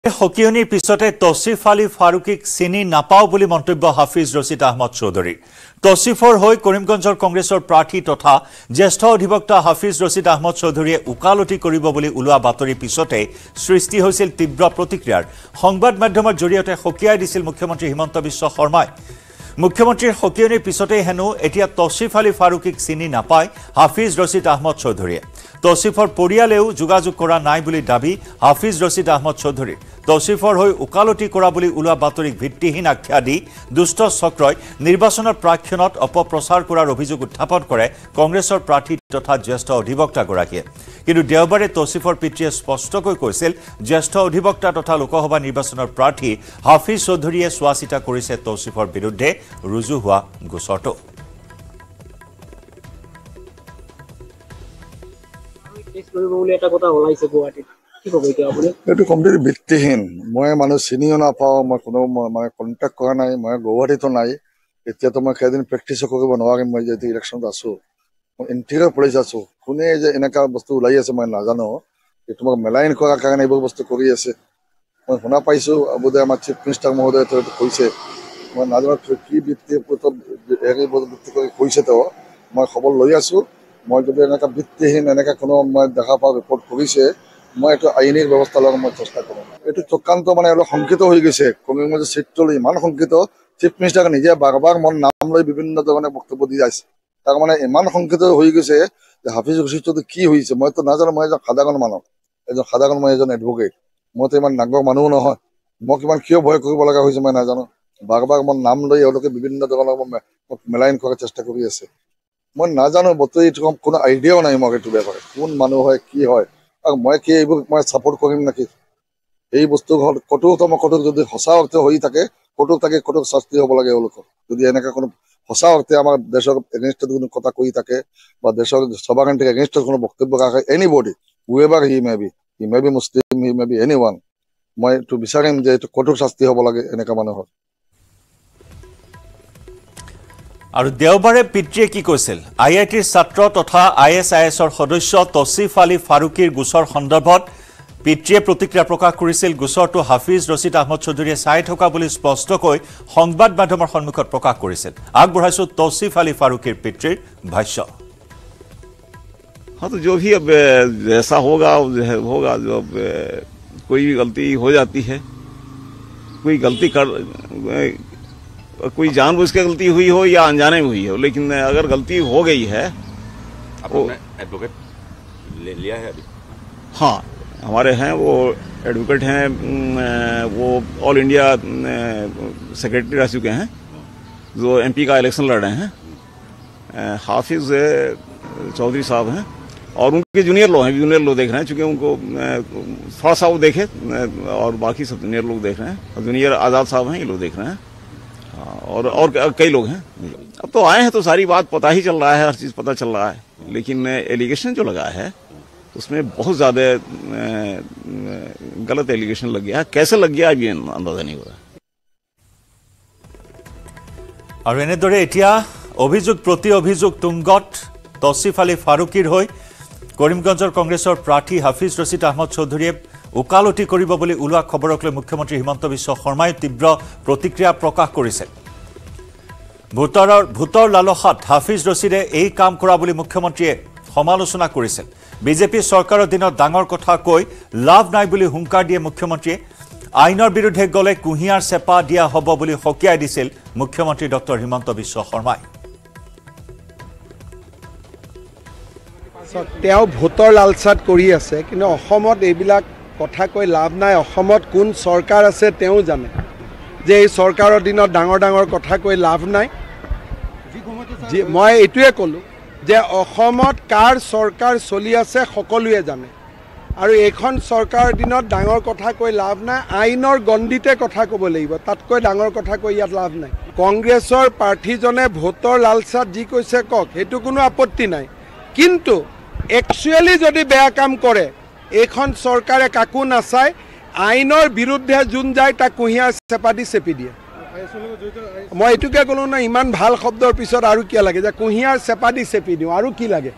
হকিয়নিৰ পিছতে তৌসিফ আলী ফাৰুকিক চিনি নাপাও বুলি মন্তব্য হাফিজ ৰছিদ আহমদ চৌধুৰী তৌসিফৰ হৈ কৰিমগঞ্জৰ কংগ্ৰেছৰ প্ৰাৰ্থী তথা জ্যেষ্ঠ অধিবক্তা হাফিজ ৰছিদ আহমদ চৌধুৰীয়ে উকালতি কৰিব বুলি উলোৱা বাতৰিৰ পিছতে সৃষ্টি হৈছিল তীব্ৰ প্ৰতিক্ৰিয়াৰ সংবাদ মাধ্যমৰ জৰিয়তে হকিয়াই দিছিল মুখ্যমন্ত্ৰী হিমন্ত বিশ্ব শৰ্মাই মুখ্যমন্ত্ৰীৰ হকিয়নিৰ পিছতে হেনো এতিয়া তৌসিফ আলী ফাৰুকিক চিনি নাপায় হাফিজ ৰছিদ আহমদ চৌধুৰীয়ে তৌসিফৰ পৰিয়ালেও যোগাযোগ কৰা নাই বুলি দাবী হাফিজ ৰছিদ আহমদ চৌধুৰীৰ তৌসিফৰ হৈ উকালতি কৰা বুলি উলোৱা বাতৰিক ভিত্তিহীন আখ্যা দি দুষ্ট চক্ৰই নিৰ্বাচনৰ প্ৰাক্ষণত অপপ্ৰচাৰ কৰাৰ অভিযোগ উত্থাপন কৰে কংগ্ৰেছৰ প্ৰাৰ্থী তথা জ্যেষ্ঠ অধিবক্তাগৰাকীয়ে কিন্তু দেওবাৰে তৌসিফৰ পিতৃয়ে স্পষ্টকৈ কৈছিল জ্যেষ্ঠ অধিবক্তা তথা লোকসভা নিৰ্বাচনৰ প্ৰাৰ্থী হাফিজ চৌধুৰীয়ে চোৱাচিতা কৰিছে তৌসিফৰ বিৰুদ্ধে ৰুজু হোৱা গোচৰটো এইটো কমপ্লিট ভিত্তিহীন মই মানুহ চিনিও নাপাওঁ মই কোনো মানে কণ্টেক্ট কৰা নাই মই গুৱাহাটীতো নাই এতিয়াতো মই সেইদিন প্ৰেক্টিছো কৰিব নোৱাৰিম মই যিহেতু ইলেকশ্যনত আছোঁ মই ইণ্টেৰিয়ৰ পুলিচ আছোঁ কোনে যে এনেকুৱা বস্তু ওলাই আছে মই নাজানো তোমাক মেলাইন কৰাৰ কাৰণে এইবোৰ বস্তু কৰি আছে মই শুনা পাইছোঁ বোধহয় আমাৰ চিফ মিনিষ্টাৰ মহোদয়ে এইটো কৈছে মই নাজানো কি ভিত্তি কৰি কৈছে তেওঁ মই খবৰ লৈ আছোঁ মই যদি এনেকুৱা ভিত্তিহীন এনেকুৱা কোনো মই দেখা পাওঁ ৰিপৰ্ট কৰিছে মই এইটো আইনী ব্যৱস্থা লোৱাৰ মই চেষ্টা কৰোঁ এইটো চক্ৰান্ত মানে অলপ শংকিত হৈ গৈছে কংগ্ৰেছৰ চিটটো লৈ ইমান শংকিত চিফ মিনিষ্টাৰে নিজে বাৰ বাৰ মোৰ নাম লৈ বিভিন্ন ধৰণে বক্তব্য দি আছে তাৰ মানে ইমান শংকিত হৈ গৈছে যে হাফিজ ৰছিদটো কি হৈছে মইতো নাজানো মই এজন সাধাৰণ মানুহ মই এজন এডভকেট মইতো ইমান ডাঙৰ মানুহ নহয় মোক ইমান কিয় ভয় কৰিব লগা হৈছে মই নাজানো বাৰ বাৰ মোৰ নাম লৈ এওঁলোকে বিভিন্ন ধৰণৰ মেলাইন কৰাৰ চেষ্টা কৰি আছে মই নাজানো বৰ্তমান এইটো কোনো আইডিয়াও নাই মোক এইটো বেপাৰে কোন মানুহ হয় কি হয় আৰু মই কি এইবোৰ মই ছাপোৰ্ট কৰিম নেকি এই বস্তু কতো যদি সঁচা অৰ্থে হৈ থাকে কতো শাস্তি হ'ব লাগে এওঁলোকৰ যদি এনেকৈ কোনো সঁচা অৰ্থে আমাৰ দেশৰ এগেইনষ্টত কোনো কথা কৈ থাকে বা দেশৰ সভাকান্তিক এগেইনষ্টত কোনো বক্তব্য ৰাখে anybody however he may be Muslim he may be এনিৱান মই এইটো বিচাৰিম যে এইটো কঠোৰ শাস্তি হ'ব লাগে এনেকুৱা মানুহৰ আৰু দেওবাৰে পিতৃয়ে কি কৈছিল আইআইটিৰ ছাত্ৰ তথা আইএছআইএছৰ সদস্য তৌসিফ আলী ফাৰুকিৰ গোচৰ সন্দৰ্ভত পিতৃয়ে প্ৰতিক্ৰিয়া প্ৰকাশ কৰিছিল গোচৰটো হাফিজ ৰছিদ আহমদ চৌধুৰীয়ে চাই থকা বুলি স্পষ্টকৈ সংবাদ মাধ্যমৰ সন্মুখত প্ৰকাশ কৰিছিল আগবঢ়াইছো তৌসিফ আলী ফাৰুকিৰ পিতৃৰ ভাষ্য हाँ तो जो भी अब ऐसा होगा जो कोई भी गलती हो जाती है कोई गलती कोई जानबूझ के गलती हुई हो या अनजाने में हुई हो लेकिन अगर गलती हो गई है आपने एडवोकेट ले लिया है अभी हाँ हमारे हैं वो एडवोकेट हैं वो ऑल इंडिया सेक्रेटरी रह चुके हैं जो एमपी का इलेक्शन लड़ रहे हैं हाफिज चौधरी साहब हैं और उनके जूनियर लोग देख रहे हैं चूंकि उनको थोड़ा सा वो देखे और बाकी सब जूनियर लोग देख रहे हैं जूनियर आज़ाद साहब हैं ये लोग देख रहे हैं और कई लोग हैं अब तो आए हैं तो सारी बात पता ही चल रहा है हर चीज़ पता चल रहा है लेकिन एलिगेशन जो लगा है उसमें बहुत ज़्यादा गलत एलिगेशन लग गया है कैसे लग गया अभी अंदाजा नहीं हो रहा और এনেদৰে এতিয়া অভিযোগ প্ৰতি অভিযোগ তুংগত তৌসিফ আলী ফাৰুকিৰ হৈ কৰিমগঞ্জৰ কংগ্ৰেছৰ প্ৰাৰ্থী হাফিজ ৰছিদ আহমদ চৌধুৰীয়ে উকালতি কৰিব বুলি উলোৱা খবৰক লৈ মুখ্যমন্ত্ৰী হিমন্ত বিশ্ব শৰ্মাই তীব্ৰ প্ৰতিক্ৰিয়া প্ৰকাশ কৰিছে ভোটৰ লালসাত হাফিজ ৰছিদে এই কাম কৰা বুলি মুখ্যমন্ত্ৰীয়ে সমালোচনা কৰিছিল বিজেপি চৰকাৰৰ দিনত ডাঙৰ কথা কৈ লাভ নাই বুলি হুংকাৰ দিয়ে মুখ্যমন্ত্ৰীয়ে আইনৰ বিৰুদ্ধে গলে কুহিয়াৰ চেপা দিয়া হ'ব বুলি হকিয়াই দিছিল মুখ্যমন্ত্ৰী ডক্টৰ হিমন্ত বিশ্ব শৰ্মাই তেওঁ ভোটৰ লালসাত কৰি আছে কিন্তু অসমত এইবিলাক কথা কৈ লাভ নাই অসমত কোন চৰকাৰ আছে তেওঁ জানে যে এই চৰকাৰৰ দিনত ডাঙৰ কথা কৈ লাভ নাই মই এইটোৱে ক'লোঁ যে অসমত কাৰ চৰকাৰ চলি আছে সকলোৱে জানে আৰু এইখন চৰকাৰৰ দিনত ডাঙৰ কথা কৈ লাভ নাই আইনৰ গণ্ডিতে কথা ক'ব লাগিব তাতকৈ ডাঙৰ কথা কৈ ইয়াত লাভ নাই কংগ্ৰেছৰ প্ৰাৰ্থীজনে ভোটৰ লালসাত যি কৈছে কওক সেইটো কোনো আপত্তি নাই কিন্তু একচুৱেলি যদি বেয়া কাম কৰে এইখন চৰকাৰে কাকো নাচায় আইনৰ বিৰুদ্ধে যোন যায় তাক কুহিয়াৰ চেপা দি চেপি দিয়ে মই এইটোকে ক'লোঁ না ইমান ভাল শব্দৰ পিছত আৰু কি লাগে যে কুহিয়াৰ চেপা দি চেপি দিওঁ আৰু কি লাগে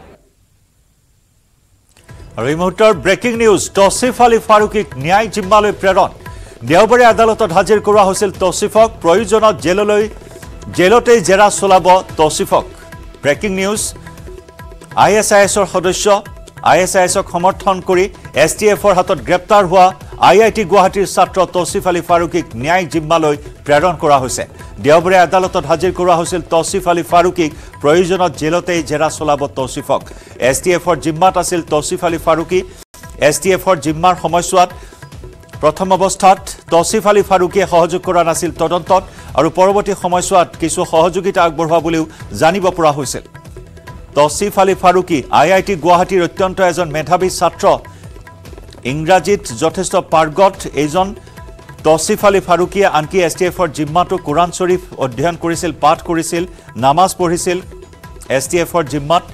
আৰু এই মুহূৰ্তৰ ব্ৰেকিং নিউজ তৌসিফ আলী ফাৰুকিক ন্যায় জিম্মালৈ প্ৰেৰণ দেওবাৰে আদালতত হাজিৰ কৰোৱা হৈছিল তৌছিফক প্ৰয়োজনত জেলতেই জেৰা চলাব তৌছিফক ব্ৰেকিং নিউজ ISISৰ সদস্য ISISক সমৰ্থন কৰি STFৰ হাতত গ্ৰেপ্তাৰ হোৱা IIT গুৱাহাটীৰ ছাত্ৰ তৌছিফ আলী ফাৰুকীক ন্যায়িক জিম্মালৈ প্ৰেৰণ কৰা হৈছে দেওবাৰে আদালতত হাজিৰ কৰোৱা হৈছিল তৌছিফ আলী ফাৰুকীক প্ৰয়োজনত জেলতেই জেৰা চলাব তৌছিফক STFৰ জিম্মাত আছিল তৌছিফ আলী ফাৰুকী STFৰ জিম্মাৰ সময়ছোৱাত প্ৰথম অৱস্থাত তৌছিফ আলী ফাৰুকীয়ে সহযোগ কৰা নাছিল তদন্তত আৰু পৰৱৰ্তী সময়ছোৱাত কিছু সহযোগিতা আগবঢ়োৱা বুলিও জানিব পৰা হৈছিল তৌছিফ আলী ফাৰুকী IIT গুৱাহাটীৰ অত্যন্ত এজন মেধাৱী ছাত্ৰ ইংৰাজীত যথেষ্ট পাৰ্গত এইজন তৌছিফ আলী ফাৰুকীয়ে আনকি STFৰ জিম্মাটো কুৰাণ শৰীফ অধ্যয়ন কৰিছিল পাঠ কৰিছিল নামাজ পঢ়িছিল STFৰ জিম্মাত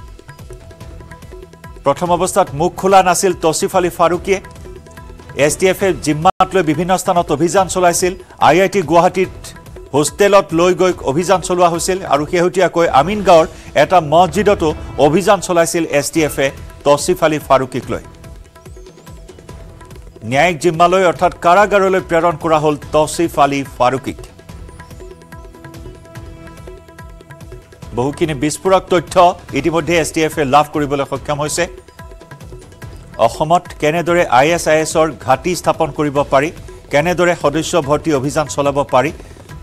প্ৰথম অৱস্থাত মুখ খোলা নাছিল তৌছিফ আলী ফাৰুকীয়ে STFে জিম্মাত লৈ বিভিন্ন স্থানত অভিযান চলাইছিল IIT গুৱাহাটীত হোষ্টেলত লৈ গৈ অভিযান চলোৱা হৈছিল আৰু শেহতীয়াকৈ আমিনগাঁৱৰ এটা মছজিদতো অভিযান চলাইছিল STFে তৌছিফ আলী ফাৰুকীক লৈ ন্যায়িক জিম্মালৈ অৰ্থাৎ কাৰাগাৰলৈ প্ৰেৰণ কৰা হ'ল তৌছিফ আলী ফাৰুকীক বহুখিনি বিস্ফোৰক তথ্য ইতিমধ্যে STFে লাভ কৰিবলৈ সক্ষম হৈছে অসমত কেনেদৰে ISISৰ ঘাটি স্থাপন কৰিব পাৰি কেনেদৰে সদস্য ভৰ্তি অভিযান চলাব পাৰি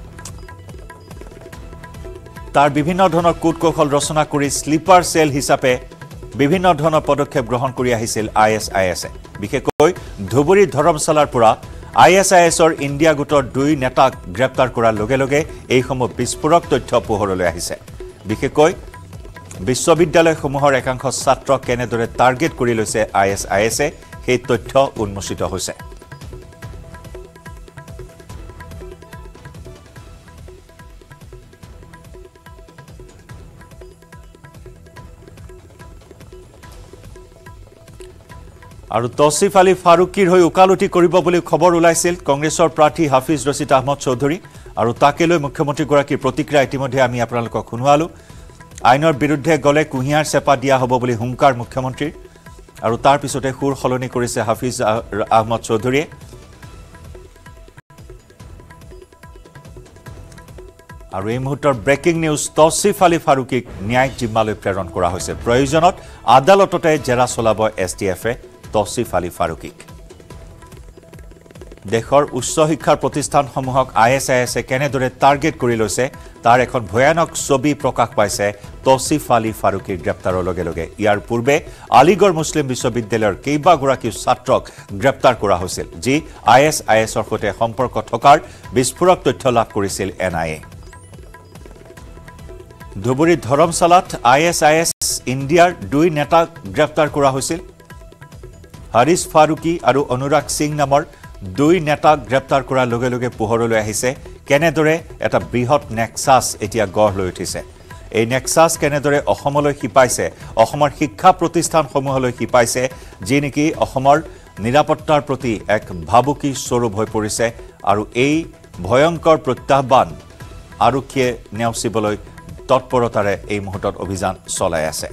তাৰ বিভিন্ন ধৰণৰ কূটকৌশল ৰচনা কৰি স্লিপাৰ সেল হিচাপে বিভিন্ন ধৰণৰ পদক্ষেপ গ্ৰহণ কৰি আহিছিল ISISে বিশেষকৈ ধুবুৰী ধৰমশালাৰ পৰা ISISৰ ইণ্ডিয়া গোটৰ 2 নেতাক গ্ৰেপ্তাৰ কৰাৰ লগে লগে এই সমূহ বিস্ফোৰক তথ্য পোহৰলৈ আহিছে বিশেষকৈ বিশ্ববিদ্যালয়সমূহৰ একাংশ ছাত্ৰক কেনেদৰে টাৰ্গেট কৰি লৈছে ISISে সেই তথ্য উন্মোচিত হৈছে আৰু তৌছিফ আলী ফাৰুকীৰ হৈ উকালতি কৰিব বুলি খবৰ ওলাইছিল কংগ্ৰেছৰ প্ৰাৰ্থী হাফিজ ৰছিদ আহমদ চৌধুৰী আৰু তাকে লৈ মুখ্যমন্ত্ৰীগৰাকীৰ প্ৰতিক্ৰিয়া ইতিমধ্যে আমি আপোনালোকক শুনোৱালো আইনৰ বিৰুদ্ধে গলে কুহিয়াৰ চেপা দিয়া হ'ব বুলি হুংকাৰ মুখ্যমন্ত্ৰীৰ আৰু তাৰ পিছতে সুৰ সলনি কৰিছে হাফিজ আহমদ চৌধুৰীয়ে আৰু এই মুহূৰ্তৰ ব্ৰেকিং নিউজ তৌছিফ আলী ফাৰুকীক ন্যায়িক জিম্মালৈ প্ৰেৰণ কৰা হৈছে প্ৰয়োজনত আদালততে জেৰা চলাব STFে তৌছিফ আলী ফাৰুকীক দেশৰ উচ্চ শিক্ষাৰ প্ৰতিষ্ঠানসমূহক ISISে কেনেদৰে টাৰ্গেট কৰি লৈছে তাৰ এখন ভয়ানক ছবি প্ৰকাশ পাইছে তৌছিফ আলী ফাৰুকীৰ গ্ৰেপ্তাৰৰ লগে লগে ইয়াৰ পূৰ্বে আলিগড় মুছলিম বিশ্ববিদ্যালয়ৰ কেইবাগৰাকী ছাত্ৰক গ্ৰেপ্তাৰ কৰা হৈছিল যি ISISৰ সৈতে সম্পৰ্ক থকাৰ বিস্ফোৰক তথ্য লাভ কৰিছিল NIA ধুবুৰী ধৰমশালাত ISIS ইণ্ডিয়াৰ 2 নেতাক গ্ৰেপ্তাৰ কৰা হৈছিল হাৰিছ ফাৰুকী আৰু অনুৰাগ সিং নামৰ 2 নেতাক গ্ৰেপ্তাৰ কৰাৰ লগে লগে পোহৰলৈ আহিছে কেনেদৰে এটা বৃহৎ নেক্সাছ এতিয়া গঢ় লৈ উঠিছে এই নেক্সাছ কেনেদৰে অসমলৈ শিপাইছে অসমৰ শিক্ষা প্ৰতিষ্ঠানসমূহলৈ শিপাইছে যি নেকি অসমৰ নিৰাপত্তাৰ প্ৰতি এক ভাবুকি স্বৰূপ হৈ পৰিছে আৰু এই ভয়ংকৰ প্ৰত্যাহ্বান আৰক্ষীয়ে নেওচিবলৈ তৎপৰতাৰে এই মুহূৰ্তত অভিযান চলাই আছে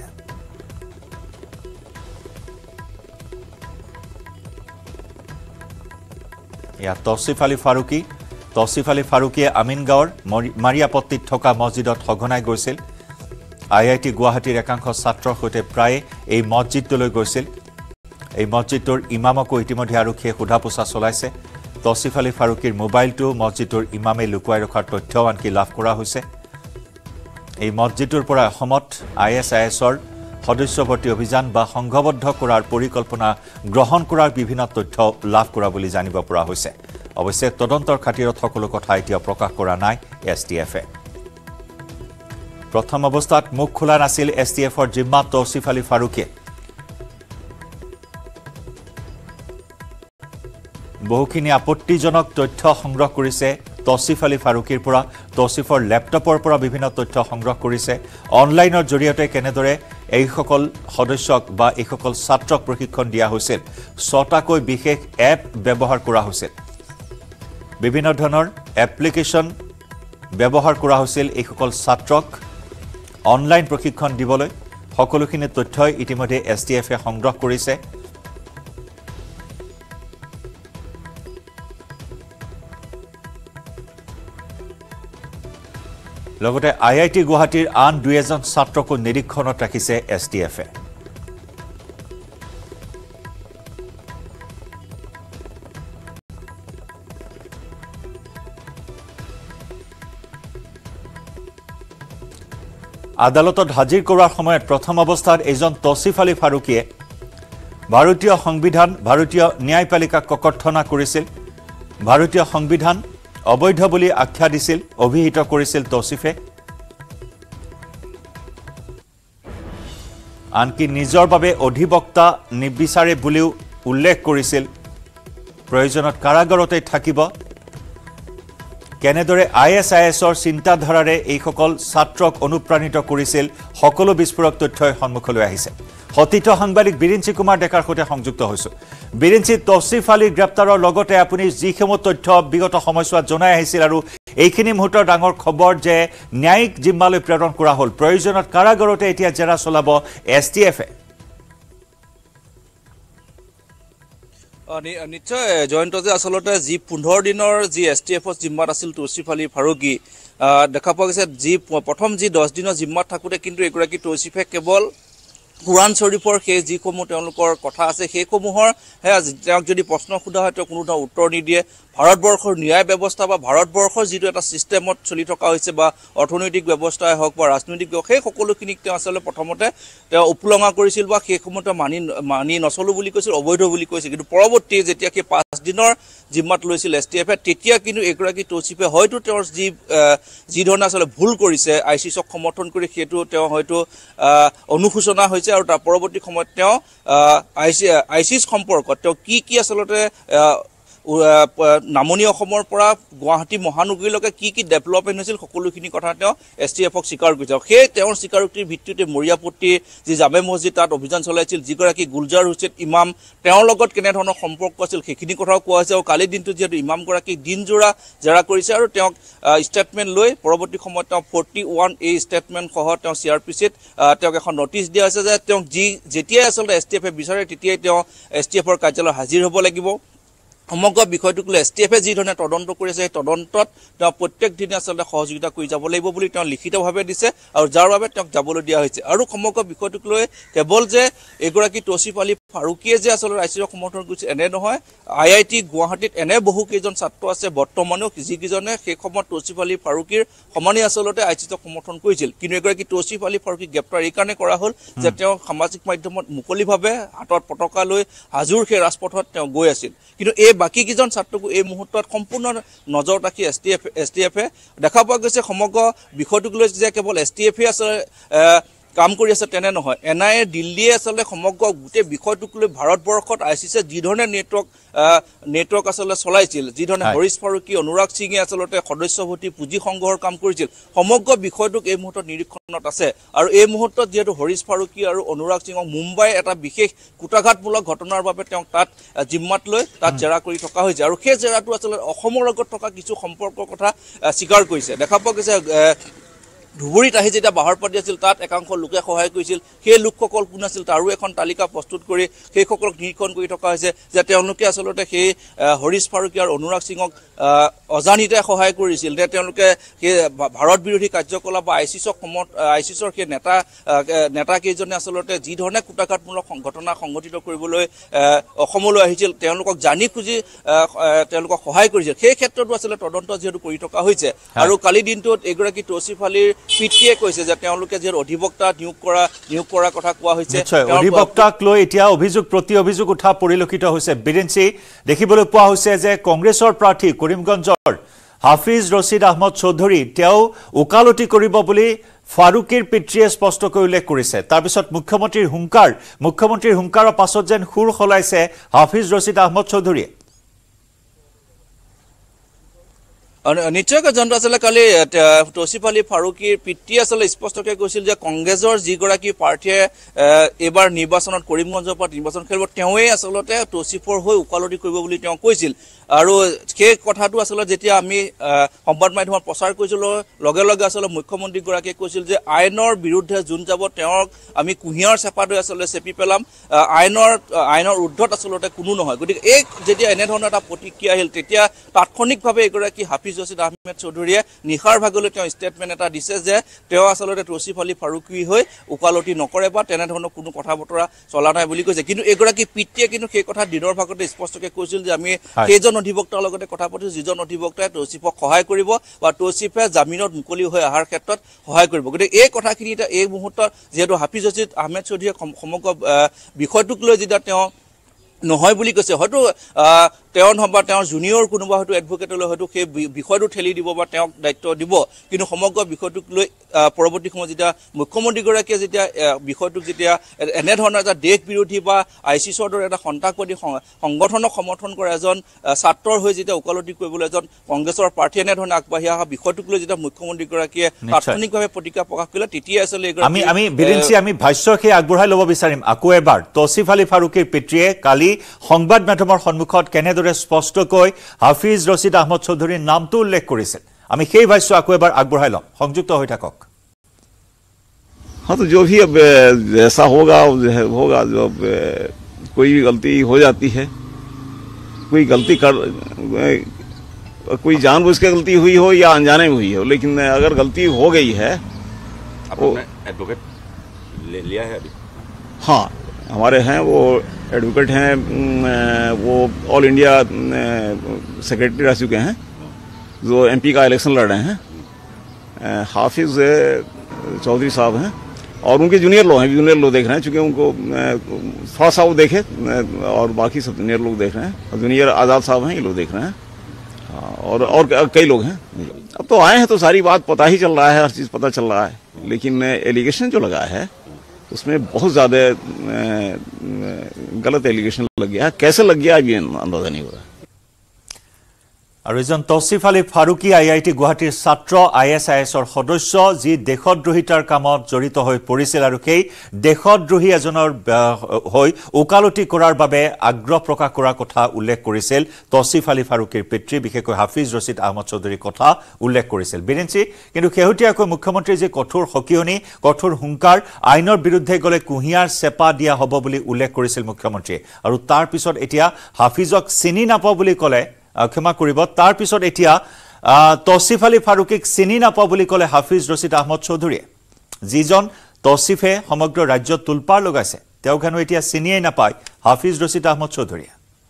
ইয়া তৌছিফ আলী ফাৰুকীয়ে আমিনগাঁৱৰ মাৰিয়াপট্টিত থকা মছজিদত সঘনাই গৈছিল IIT গুৱাহাটীৰ একাংশ ছাত্ৰৰ সৈতে প্ৰায় এই মছজিদটোলৈ গৈছিল এই মছজিদটোৰ ইমামকো ইতিমধ্যে আৰক্ষীয়ে সোধাপোছা চলাইছে তৌছিফ আলী ফাৰুকীৰ মোবাইলটো মছজিদটোৰ ইমামে লুকুৱাই ৰখাৰ তথ্যও আনকি লাভ কৰা হৈছে এই মছজিদটোৰ পৰা অসমত ISISৰ সদস্যভৰ্তি অভিযান বা সংঘবদ্ধ কৰাৰ পৰিকল্পনা গ্ৰহণ কৰাৰ বিভিন্ন তথ্য লাভ কৰা বুলি জানিব পৰা হৈছে অৱশ্যে তদন্তৰ খাতিৰত সকলো কথা এতিয়া প্ৰকাশ কৰা নাই STFে প্ৰথম অৱস্থাত মুখ খোলা নাছিল STFৰ জিম্মাত তৌছিফ আলী ফাৰুকীয়ে বহুখিনি আপত্তিজনক তথ্য সংগ্ৰহ কৰিছে তৌছিফ আলী ফাৰুকীৰ পৰা তৌছিফৰ ল্যাপটপৰ পৰা বিভিন্ন তথ্য সংগ্ৰহ কৰিছে অনলাইনৰ জৰিয়তে কেনেদৰে এই সকল সদস্যক বা এই সকল ছাত্ৰক প্ৰশিক্ষণ দিয়া হৈছিল 6টাকৈ বিশেষ এপ ব্যৱহাৰ কৰা হৈছিল বিভিন্ন ধৰণৰ এপ্লিকেশন ব্যৱহাৰ কৰা হৈছিল এই সকল ছাত্ৰক অনলাইন প্ৰশিক্ষণ দিবলৈ সকলোখিনি তথ্য ইতিমধ্যে STFে সংগ্ৰহ কৰিছে লগতে IIT গুৱাহাটীৰ আন 2জন ছাত্ৰকো নিৰীক্ষণত ৰাখিছে STFে আদালতত হাজিৰ কৰাৰ সময়ত প্ৰথম অৱস্থাত এজন তৌছিফ আলী ফাৰুকীয়ে ভাৰতীয় সংবিধান ভাৰতীয় ন্যায়পালিকাক ককৰ্থনা কৰিছিল ভাৰতীয় সংবিধান অবৈধ বুলি আখ্যা দিছিল অভিহিত কৰিছিল তৌছিফে আনকি নিজৰ বাবে অধিবক্তা নিবিচাৰে বুলিও উল্লেখ কৰিছিল প্ৰয়োজনত কাৰাগাৰতে থাকিব কেনেদৰে ISISৰ চিন্তাধাৰাৰে এই সকল ছাত্ৰক অনুপ্ৰাণিত কৰিছিল সকলো বিস্ফোৰক তথ্যই সন্মুখলৈ আহিছে হতিত সাংবাদিক বিৰিঞ্চি কুমাৰ ডেকাৰ সৈতে সংযুক্ত হৈছো বিৰিঞ্চি তৌছিফ আলীৰ গ্ৰেপ্তাৰৰ লগতে আপুনি যিসমূহ তথ্য বিগত সময়ছোৱাত জনাই আহিছিল আৰু এইখিনি মুহূৰ্তৰ ডাঙৰ খবৰ যে ন্যায়িক জিম্মালৈ প্ৰেৰণ কৰা হ'ল প্ৰয়োজনত কাৰাগাৰতে এতিয়া জেৰা চলাব STFে নিশ্চয় জয়ন্ত যে আসলতে যি 15 দিনৰ যি STFৰ জিম্মাত আছিল তৌছিফ আলী ফাৰুকী দেখা পোৱা গৈছে যি প্ৰথম যি 10 দিনৰ জিম্মাত থাকোতে কিন্তু এগৰাকী তৌছিফে কেৱল কুৰান শৰীফৰ সেই যিসমূহ তেওঁলোকৰ কথা আছে সেইসমূহৰ তেওঁক যদি প্ৰশ্ন সোধা হয় তেওঁ কোনো ধৰণৰ উত্তৰ নিদিয়ে ভাৰতবৰ্ষৰ ন্যায় ব্যৱস্থা বা ভাৰতবৰ্ষৰ যিটো এটা সিস্টেমত চলি থকা হৈছে বা অৰ্থনৈতিক ব্যৱস্থাই হওক বা ৰাজনৈতিক সেই সকলোখিনিক তেওঁ আসলে প্ৰথমতে তেওঁ উপলঙা কৰিছিল বা সেইসমূহতে মানি নচলো বুলি কৈছিল অবৈধ বুলি কৈছিল কিন্তু পৰৱৰ্তী যেতিয়া কি 5 দিনৰ জিম্মাত লৈছিল STFে তেতিয়া কিন্তু এগৰাকী তৌছিফে হয়তো তেওঁৰ যি ধৰণে আসলে ভুল কৰিছে ICCক সমৰ্থন কৰি সেইটো তেওঁ হয়তো অনুশোচনা হৈছে আৰু তাৰ পৰৱৰ্তী সময়ত তেওঁ ICC সম্পৰ্কত তেওঁ কি আসলতে নামনি অসমৰ পৰা গুৱাহাটী মহানগৰীলৈকে কি ডেভেলপমেন্ট হৈছিল সকলোখিনি কথা তেওঁ STFক স্বীকাৰ কৰিছে সেই তেওঁৰ স্বীকাৰোক্তিৰ ভিত্তিতে মৰিয়াপট্টি যি জামে মছজিদ তাত অভিযান চলাইছিল যিগৰাকী গুলজাৰ হুছেইন ইমাম তেওঁৰ লগত কেনে ধৰণৰ সম্পৰ্ক আছিল সেইখিনি কথাও কোৱা হৈছে আৰু কালি দিনটো যেহেতু ইমামগৰাকী দিনজোৰা জেৰা কৰিছে আৰু তেওঁক ষ্টেটমেন্ট লৈ পৰৱৰ্তী সময়ত তেওঁ 41A ষ্টেটমেন্ট সহ তেওঁ CRPCত তেওঁক এখন নটিচ দিয়া হৈছে যে তেওঁক যেতিয়া আচলতে STFে বিচাৰে তেতিয়াই তেওঁ STFৰ কাৰ্যালয়ত হাজিৰ হ'ব লাগিব সমগ্ৰ বিষয়টোক লৈ STFে যি ধৰণে তদন্ত কৰিছে সেই তদন্তত তেওঁ প্ৰত্যেক দিনে আসলে সহযোগিতা কৰি যাব লাগিব বুলি তেওঁ লিখিতভাৱে দিছে আৰু যাৰ বাবে তেওঁক যাবলৈ দিয়া হৈছে আৰু সমগ্ৰ বিষয়টোক লৈ কেৱল যে এগৰাকী তৌছিফ আলী ফাৰুকীয়ে যে আসলে ICCক সমৰ্থন কৰিছে এনে নহয় IIT গুৱাহাটীত এনে বহু কেইজন ছাত্ৰ আছে বৰ্তমানেও যিকিজনে সেই সময়ত তৌছিফ আলী ফাৰুকীৰ সমানে আসলতে ICCক সমৰ্থন কৰিছিল কিন্তু এগৰাকী তৌছিফ আলী ফাৰুকী গ্ৰেপ্তাৰ এই কাৰণে কৰা হ'ল যে তেওঁ সামাজিক মাধ্যমত মুকলিভাৱে হাতত পতাকা লৈ হাজুৰ সেই ৰাজপথত তেওঁ গৈ আছিল কিন্তু এই বাকি কিজন ছাত্ৰকো এই মুহূৰ্তত সম্পূৰ্ণ নজৰ ৰাখি STFে দেখা পোৱা গৈছে সমগ্ৰ বিষয়টোক লৈ যে কেৱল STFে আছে কাম কৰি আছে তেনে নহয় NIA দিল্লীয়ে আসলে সমগ্ৰ গোটেই বিষয়টোক লৈ ভাৰতবৰ্ষত ICC যি ধৰণে নেটৱৰ্ক আসলে চলাইছিল যি ধৰণে হৰিশ ফাৰুকী অনুৰাগ সিঙে আসলতে সদস্যভৰ্তি পুঁজি সংগ্ৰহৰ কাম কৰিছিল সমগ্ৰ বিষয়টোক এই মুহূৰ্তত নিৰীক্ষণত আছে আৰু এই মুহূৰ্তত যেহেতু হৰিশ ফাৰুকী আৰু অনুৰাগ সিঙক মুম্বাই এটা বিশেষ কুটাঘাতমূলক ঘটনাৰ বাবে তেওঁক তাত জিম্মাত লৈ তাত জেৰা কৰি থকা হৈছে আৰু সেই জেৰাটো আসলে অসমৰ লগত থকা কিছু সম্পৰ্কৰ কথা স্বীকাৰ কৰিছে দেখা পোৱা গৈছে ধুবুৰীত আহি যেতিয়া বাহাৰ পাতি আছিল তাত একাংশ লোকে সহায় কৰিছিল সেই লোকসকল কোন আছিল তাৰো এখন তালিকা প্ৰস্তুত কৰি সেই সকলক নিৰীক্ষণ কৰি থকা হৈছে যে তেওঁলোকে আসলতে সেই হৰিশ ফাৰুকী আৰু অনুৰাগ সিঙক অজানিতে সহায় কৰিছিল যে তেওঁলোকে সেই ভাৰত বিৰোধী কাৰ্যকলাপ বা ICCৰ সেই নেতা কেইজনে আসলতে যি ধৰণে কুটাঘাতমূলক ঘটনা সংঘটিত কৰিবলৈ অসমলৈ আহিছিল তেওঁলোকক জানি খুজি তেওঁলোকক সহায় কৰিছিল সেই ক্ষেত্ৰতো আসলে তদন্ত যেহেতু কৰি থকা হৈছে আৰু কালি দিনটোত এগৰাকী তৌছিফ আলীৰ পিটিয়ে কৈছে যে তেওঁলোকে যে অধিবক্তা নিয়োগ কৰা কথা কোৱা হৈছে অধিবক্তাক লৈ এতিয়া অভিযোগ প্ৰতি অভিযোগ উঠা পৰিলক্ষিত হৈছে বিৰেঞ্চি দেখিবলৈ পোৱা হৈছে যে কংগ্ৰেছৰ প্ৰাৰ্থী কৰিমগঞ্জৰ হাফিজ ৰছিদ আহমদ চৌধুৰী তেওঁ উকালতি কৰিব বুলি ফাৰুকীৰ পিতৃয়ে স্পষ্টকৈ উল্লেখ কৰিছে তাৰ পিছত মুখ্যমন্ত্ৰীৰ হুংকাৰৰ পাছত যেন সুৰ খলাইছে হাফিজ ৰছিদ আহমদ চৌধুৰীয়ে নিশ্চয়কৈ জন্ত আসলে কালি তৌছিফ আলী ফাৰুকীৰ পিতৃয়ে আসলে স্পষ্টকৈ কৈছিল যে কংগ্ৰেছৰ যিগৰাকী প্ৰাৰ্থীয়ে এবাৰ নিৰ্বাচনত কৰিমগঞ্জৰ পৰা নিৰ্বাচন খেলিব তেওঁৱে আসলতে তৌছিফৰ হৈ উকালতি কৰিব বুলি তেওঁ কৈছিল আৰু সেই কথাটো আসলে যেতিয়া আমি সংবাদ মাধ্যমত প্ৰচাৰ কৰিছিলোঁ লগে লগে আসলে মুখ্যমন্ত্ৰীগৰাকীয়ে কৈছিল যে আইনৰ বিৰুদ্ধে যোন যাব তেওঁক আমি কুঁহিয়াৰ চেপালৈ আসলে চেপি পেলাম আইনৰ ঊৰ্ধত আসলতে কোনো নহয় গতিকে এই যেতিয়া এনেধৰণৰ এটা প্ৰতিক্ৰিয়া আহিল তেতিয়া তাৎক্ষণিকভাৱে এগৰাকী হাফিজ হাফিজ ৰছিদ আহমেদ চৌধুৰীয়ে নিশাৰ ভাগলৈ তেওঁ ষ্টেটমেণ্ট এটা দিছে যে তেওঁ আচলতে তৌছিফ আলী ফাৰুকী হৈ ওকালতি নকৰে বা তেনেধৰণৰ কোনো কথা বতৰা চলা নাই বুলি কৈছে কিন্তু এগৰাকী পিতৃয়ে কিন্তু সেই কথা দিনৰ ভাগতে স্পষ্টকৈ কৈছিল যে আমি সেইজন অধিবক্তাৰ লগতে কথা পাতিছো যিজন অধিবক্তাই তৌছিফক সহায় কৰিব বা তৌছিফে জামিনত মুকলি হৈ অহাৰ ক্ষেত্ৰত সহায় কৰিব গতিকে এই কথাখিনি এটা এই মুহূৰ্তত যিহেতু হাফিজ ৰছিদ আহমেদ চৌধুৰীয়ে সমগ্ৰ বিষয়টোক লৈ যেতিয়া তেওঁ নহয় বুলি কৈছে হয়তো তেওঁ নহবা তেওঁৰ জুনিয়ৰ কোনোবা হয়তো এডভোকেটলৈ হয়তো সেই বিষয়টো ঠেলি দিব বা তেওঁক দায়িত্ব দিব কিন্তু সমগ্ৰ বিষয়টোক লৈ পৰৱৰ্তী সময়ত যেতিয়া মুখ্যমন্ত্ৰীগৰাকীয়ে যেতিয়া বিষয়টোক যেতিয়া এনেধৰণৰ এটা দেশ বিৰোধী বা আইচিছৰ দৰে এটা সন্ত্ৰাসবাদী সংগঠনক সমৰ্থন কৰা এজন ছাত্ৰৰ হৈ যেতিয়া ওকালতি কৰিবলৈ এজন কংগ্ৰেছৰ প্ৰাৰ্থী এনেধৰণে আগবাঢ়ি অহা বিষয়টোক লৈ যেতিয়া মুখ্যমন্ত্ৰীগৰাকীয়ে তাৎক্ষণিকভাৱে প্ৰতিক্ৰিয়া প্ৰকাশ কৰিলে তেতিয়া আচলতে আমি বিৰিঞ্চি আমি ভাষ্য সেই আগবঢ়াই ল'ব বিচাৰিম আকৌ এবাৰ তৌছিফ আলী ফাৰুকীৰ পিতৃয়ে কালি সংবাদ মাধ্যমৰ সন্মুখত কেনেদৰে স্পষ্টকৈ হাফিজ ৰছিদ আহমদ চৌধুৰীৰ নামটো উল্লেখ কৰিছিল আমি সেই ভাষ্য আকৌ এবাৰ আগবঢ়াই ল'ম সংযুক্ত হৈ থাকক हाँ तो जो भी अब ऐसा होगा जो कोई भी गलती हो जाती है कोई गलती कर कोई जानबूझ के गलती हुई हो या अनजाने में हुई हो लेकिन अगर गलती हो गई है आपने एडवोकेट ले लिया है अभी हाँ हमारे हैं वो एडवोकेट हैं वो ऑल इंडिया सेक्रेटरी रह चुके हैं जो एमपी का इलेक्शन लड़ रहे हैं हाफिज चौधरी साहब हैं और उनके जूनियर लोग हैं जूनियर लोग देख रहे हैं चूंकि उनको थोड़ा सा वो देखे और बाकी सब जूनियर लोग देख रहे हैं और जूनियर आज़ाद साहब हैं ये लोग देख रहे हैं और कई लोग हैं अब तो आए हैं तो सारी बात पता ही चल रहा है हर चीज़ पता चल रहा है लेकिन एलिगेशन जो लगा है उसमें बहुत ज़्यादा गलत एलिगेशन लग गया है कैसे लग गया अभी अंदाजा नहीं हो रहा আৰু এজন তৌছিফ আলী ফাৰুকী আইআইটি গুৱাহাটীৰ ছাত্ৰ আইএছআইএছৰ সদস্য যি দেশদ্ৰোহিতাৰ কামত জড়িত হৈ পৰিছিল আৰু সেই দেশদ্ৰোহী এজনৰ হৈ ওকালতি কৰাৰ বাবে আগ্ৰহ প্ৰকাশ কৰাৰ কথা উল্লেখ কৰিছিল তৌছিফ আলী ফাৰুকীৰ পিতৃ বিশেষকৈ হাফিজ ৰছিদ আহমদ চৌধুৰীৰ কথা উল্লেখ কৰিছিল বিৰিঞ্চি কিন্তু শেহতীয়াকৈ মুখ্যমন্ত্ৰীৰ যে কঠোৰ সকিয়নি কঠোৰ হুংকাৰ আইনৰ বিৰুদ্ধে গলে কুহিয়াৰ চেপা দিয়া হ'ব বুলি উল্লেখ কৰিছিল মুখ্যমন্ত্ৰীয়ে আৰু তাৰ পিছত এতিয়া হাফিজক চিনি নাপাওঁ বুলি ক'লে ক্ষমা কৰিব তাৰ পিছত এতিয়া তৌছিফ আলী ফাৰুকীক চিনি নাপাওঁ বুলি ক'লে হাফিজ ৰছিদ আহমদ চৌধুৰীয়ে যিজন তৌছিফে সমগ্ৰ ৰাজ্যত তুলপাৰ লগাইছে তেওঁ কেন এতিয়া চিনিয়ে নাপায় হাফিজ ৰছিদ আহমদ চৌধুৰীয়ে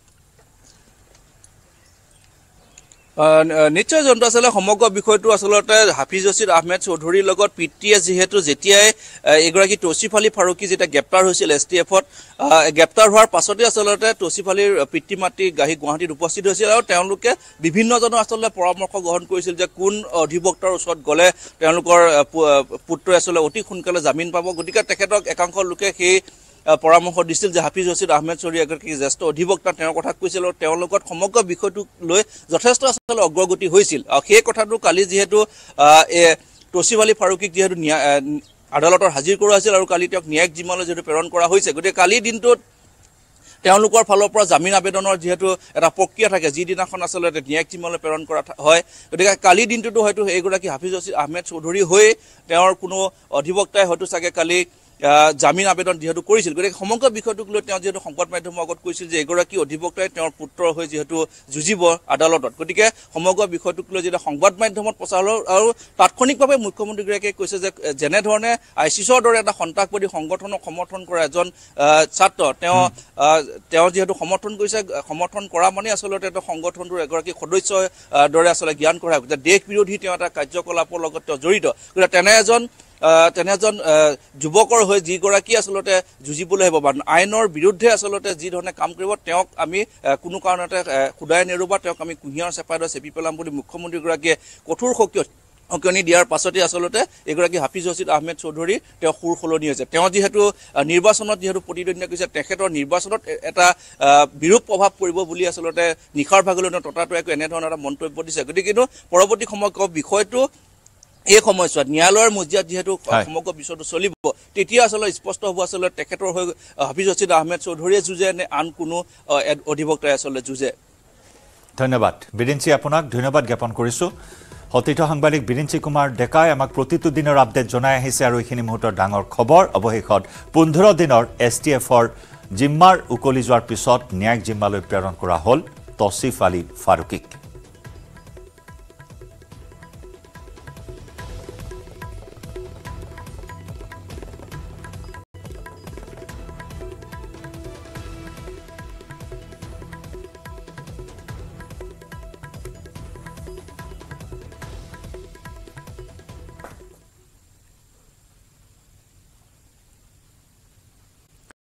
নিশ্চয় জন্তু আসলে সমগ্ৰ বিষয়টো আসলতে হাফিজ ৰছিদ আহমেদ চৌধুৰীৰ লগত পিতৃয়ে যেহেতু যেতিয়াই এগৰাকী তৌছিফ আলী ফাৰুকী যেতিয়া গ্ৰেপ্তাৰ হৈছিল এছটিএফত গ্ৰেপ্তাৰ হোৱাৰ পাছতে আসলতে তৌছিফ আলীৰ পিতৃ মাতৃ গাহি গুৱাহাটীত উপস্থিত হৈছিল আৰু তেওঁলোকে বিভিন্নজনৰ আসলতে পৰামৰ্শ গ্ৰহণ কৰিছিল যে কোন অধিবক্তাৰ ওচৰত গ'লে তেওঁলোকৰ পুত্ৰই আসলে অতি সোনকালে জামিন পাব গতিকে তেখেতক একাংশ লোকে সেই পৰামৰ্শ দিছিল যে হাফিজ ৰছিদ আহমেদ চৌধুৰী এগৰাকী জ্যেষ্ঠ অধিবক্তা তেওঁৰ কথা কৈছিল আৰু তেওঁৰ লগত সমগ্ৰ বিষয়টোক লৈ যথেষ্ট আসলে অগ্ৰগতি হৈছিল আৰু সেই কথাটো কালি যিহেতু তৌছিফ আলী ফাৰুকীক যিহেতু আদালতৰ হাজিৰ কৰা হৈছিল আৰু কালি তেওঁক ন্যায়িক জিম্মালৈ যিহেতু প্ৰেৰণ কৰা হৈছে গতিকে কালি দিনটোত তেওঁলোকৰ ফালৰ পৰা জামিন আবেদনৰ যেহেতু এটা প্ৰক্ৰিয়া থাকে যিদিনাখন আসলতে ন্যায়িক জিম্মালৈ প্ৰেৰণ কৰা হয় গতিকে কালি দিনটোতো হয়তো এইগৰাকী হাফিজ ৰছিদ আহমেদ চৌধুৰী হৈ তেওঁৰ কোনো অধিবক্তাই হয়তো চাগে কালি জামিন আবেদন যেহেতু কৰিছিল গতিকে সমগ্ৰ বিষয়টোক লৈ তেওঁ যেহেতু সংবাদ মাধ্যমৰ আগত কৈছিল যে এগৰাকী অধিবক্তাই তেওঁৰ পুত্ৰৰ হৈ যেহেতু যুঁজিব আদালতত গতিকে সমগ্ৰ বিষয়টোক লৈ যেতিয়া সংবাদ মাধ্যমত প্ৰচাৰ হ'ল আৰু তাৎক্ষণিকভাৱে মুখ্যমন্ত্ৰীগৰাকীয়ে কৈছে যে যেনেধৰণে আইচিছৰ দৰে এটা সন্ত্ৰাসবাদী সংগঠনক সমৰ্থন কৰা এজন ছাত্ৰ তেওঁ যেহেতু সমৰ্থন কৰা মানে আচলতে এটা সংগঠনটোৰ এগৰাকী সদস্যৰ দৰে আচলতে জ্ঞান কৰা যে দেশ বিৰোধী তেওঁ এটা কাৰ্যকলাপৰ লগত তেওঁ জড়িত গতিকে তেনে এজন যুৱকৰ হৈ যিগৰাকী আসলতে যুঁজিবলৈ আহিব বা আইনৰ বিৰুদ্ধে আসলতে যি ধৰণে কাম কৰিব তেওঁক আমি কোনো কাৰণতে খুদাই নেৰোবা তেওঁক আমি কুহিয়াৰ চেপাই চেপি পেলাম বুলি মুখ্যমন্ত্ৰীগৰাকীয়ে কঠোৰ সকিয়নি দিয়াৰ পাছতে আসলতে এগৰাকী হাফিজ ৰছিদ আহমেদ চৌধুৰী তেওঁ সুৰ সলনি হৈছে তেওঁ যিহেতু নিৰ্বাচনত যেহেতু প্ৰতিদ্বন্দ্বিতা কৰিছে তেখেতৰ নিৰ্বাচনত এটা বিৰূপ প্ৰভাৱ পৰিব বুলি আসলতে নিশাৰ ভাগলৈ ততাতৈয়াকৈ এনেধৰণৰ এটা মন্তব্য দিছে গতিকে কিন্তু পৰৱৰ্তী সময়ত বিষয়টো এই সময়ছোৱাত ন্যায়ালয়ৰ মজিয়াত যেহেতু সমগ্ৰ বিষয়টো চলিব তেতিয়া আসলে স্পষ্ট হ'ব আসলে তেখেতৰ হৈ হাফিজ ৰছিদ আহমেদ চৌধুৰীয়ে যুঁজে নে আন কোনো অধিবক্তাই আসলে যুঁজে ধন্যবাদ বিৰিঞ্চি আপোনাক ধন্যবাদ জ্ঞাপন কৰিছোঁ সতীৰ্থ সাংবাদিক বিৰিঞ্চি কুমাৰ ডেকাই আমাক প্ৰতিটো দিনৰ আপডেট জনাই আহিছে আৰু এইখিনি মুহূৰ্তৰ ডাঙৰ খবৰ অৱশেষত 15 দিনৰ এছটিএফৰ জিম্মাৰ উকলি যোৱাৰ পিছত ন্যায়িক জিম্মালৈ প্ৰেৰণ কৰা হ'ল তৌছিফ আলী ফাৰুকীক